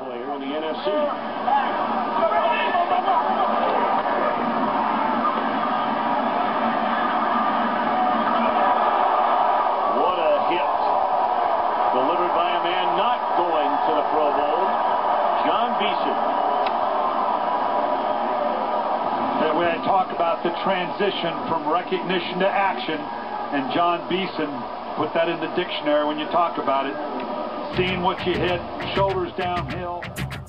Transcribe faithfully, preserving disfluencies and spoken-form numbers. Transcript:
player in the N F C. What a hit. Delivered by a man not going to the Pro Bowl, Jon Beason. When I talk about the transition from recognition to action, and Jon Beason put that in the dictionary when you talk about it, seeing what you hit, shoulders downhill.